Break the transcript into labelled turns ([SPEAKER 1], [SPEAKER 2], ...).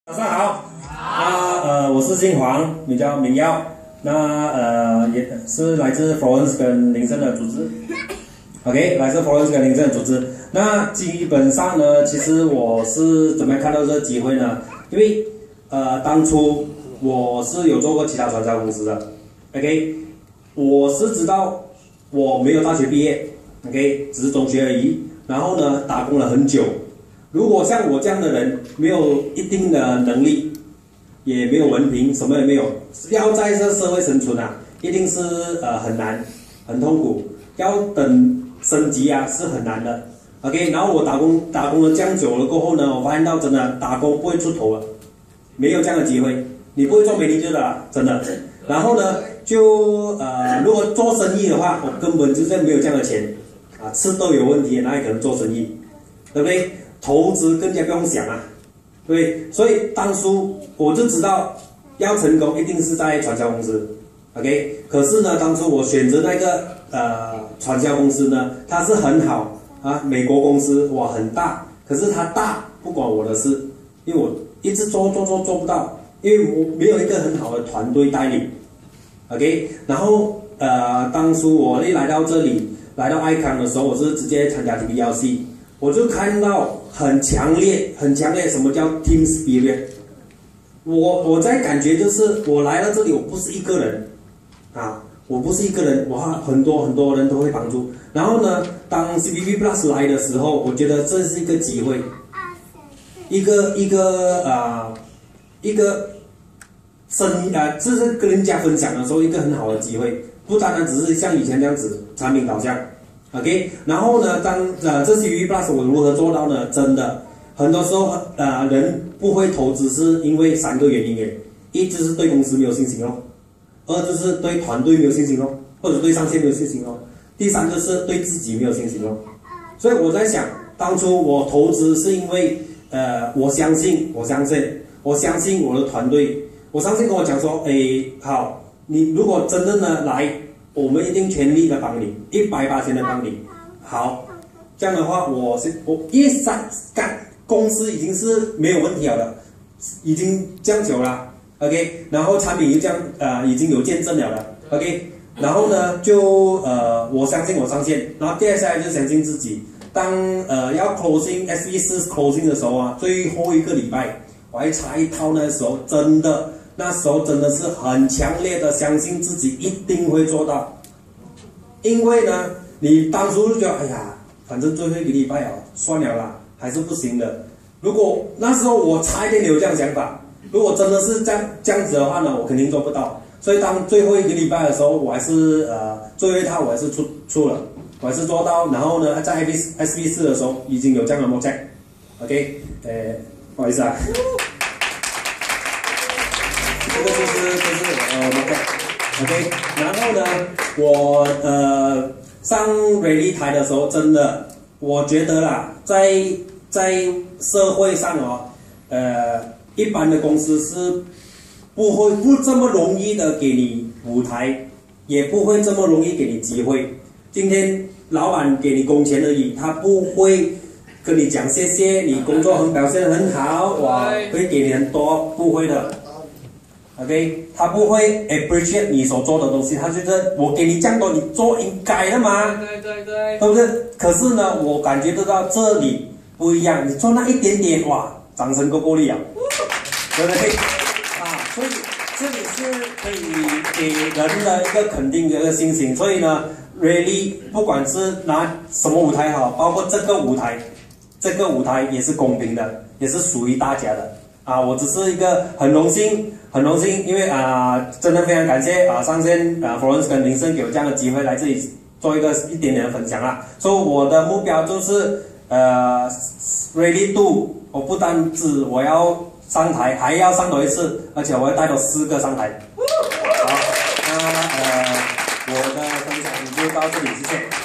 [SPEAKER 1] 早上好，我是姓黄，名叫明耀，也是来自 Florence 跟林森的组织。OK， 来自 Florence 跟林森的组织。那基本上呢，其实我是怎么样看到这个机会呢？因为当初我是有做过其他传销公司的。OK， 我是知道我没有大学毕业 ，OK， 只是中学而已。然后呢，打工了很久。如果像我这样的人，没有一定的能力，也没有文凭，什么也没有，要在这社会生存啊，一定是很难，很痛苦，要等升级啊是很难的。OK， 然后我打工了这样久了过后呢，我发现到真的打工不会出头了，没有这样的机会，你不会做美女就的啦，真的。然后呢，如果做生意的话，我根本就是没有这样的钱啊，吃都有问题，哪里可能做生意，对不对？投资更加不用想啊，对，所以当初我就知道要成功一定是在传销公司 ，OK。可是呢，当初我选择那个传销公司呢，它是很好啊，美国公司哇很大，可是它大不关我的事，因为我一直做不到，因为我没有一个很好的团队带领 ，OK。然后当初我一来到这里，来到爱康的时候，我是直接参加 TBLC。我就看到很强烈，什么叫 team spirit？ 我在感觉就是我来到这里，我不是一个人啊，我不是一个人，哇，很多人都会帮助。然后呢，当 CBB Plus 来的时候，我觉得这是一个机会，一个就是跟人家分享的时候，一个很好的机会，不单单只是像以前这样子产品导向。OK， 然后呢，这些 CBB Plus 我如何做到呢？真的，很多时候人不会投资是因为3个原因耶，一就是对公司没有信心哦，二就是对团队没有信心哦，或者对上线没有信心哦，第三就是对自己没有信心哦。所以我在想，当初我投资是因为我相信我的团队，我相信跟我讲说，好，你如果真正的来。我们一定全力的帮你，180%的帮你。好，这样的话，我因为公司已经是没有问题了的，已经这样久了 ，OK。然后产品这样已经有见证了的 ，OK。然后呢，我相信我上线，然后接下来就相信自己。当要 closing SV4 closing 的时候啊，最后一个礼拜我还差一套，那时候真的是很强烈的相信自己一定会做到，因为呢，你当初就觉得，哎呀，反正最后一个礼拜啊，算了啦，还是不行的。如果那时候我差一点有这样想法，如果真的是这样子的话呢，我肯定做不到。所以当最后一个礼拜的时候，我还是最后一套我还是出了，我还是做到。然后呢，在 SV4 的时候已经有这样的 project，OK， 不好意思啊。这个就是OK， 然后呢，我上 Rally 台的时候，真的，我觉得啦，在社会上哦，一般的公司是不这么容易的给你舞台，也不会这么容易给你机会。今天老板给你工钱而已，他不会跟你讲谢谢，你工作表现很好，哇，会给你很多，不会的。OK， 他不会 appreciate 你所做的东西，他觉得我给你这样多，你做应该的嘛，对不对？可是呢，我感觉得到这里不一样，你做那一点点，哇，掌声够力啊，对不对？所以这里是可以给人的一个肯定的一个信心。所以呢 ，Really 不管是拿什么舞台好，包括这个舞台也是公平的，也是属于大家的。我只是一个很荣幸，因为真的非常感谢上线Florence 跟林森给我这样的机会来这里做一点点的分享啦。所以我的目标就是Ready to， 我不单止我要上台，还要上多一次，而且我会带到4个上台。好，我的分享就到这里，谢谢。